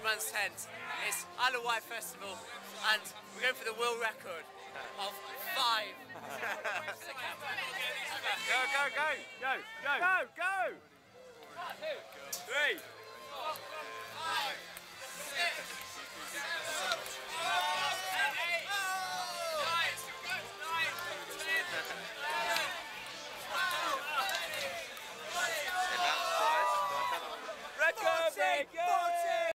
man's tent. It's Isle of Wight Festival, and we're going for the world record of 5. Go, go, go, go, go, go, go! 1, 2, 3.